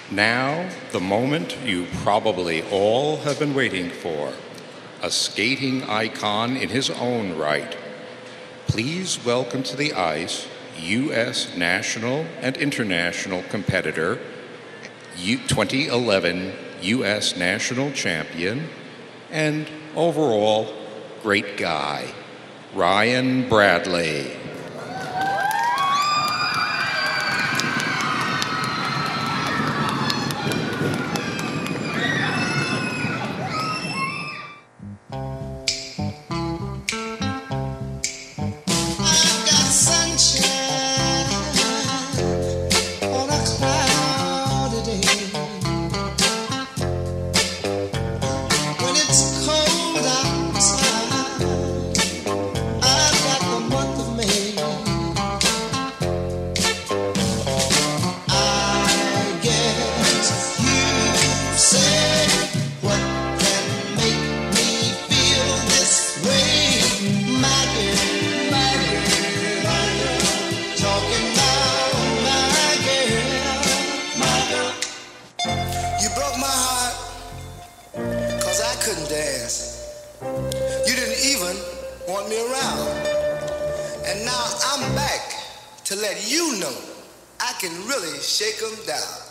Now, the moment you probably all have been waiting for, a skating icon in his own right. Please welcome to the ice U.S. national and international competitor, 2011 U.S. national champion, and overall great guy, Ryan Bradley. You broke my heart, 'cause I couldn't dance. You didn't even want me around. And now I'm back to let you know I can really shake 'em down.